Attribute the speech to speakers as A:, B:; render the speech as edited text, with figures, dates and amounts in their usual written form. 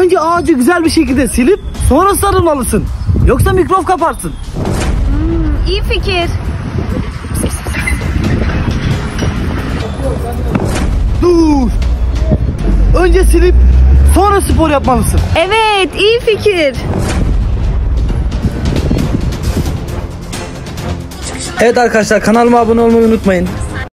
A: Önce ağacı güzel bir şekilde silip sonra sarılmalısın. Yoksa mikrop kaparsın.
B: İyi fikir.
A: Dur. Önce silip sonra spor yapmalısın.
B: Evet, iyi fikir.
A: Evet arkadaşlar, kanalıma abone olmayı unutmayın.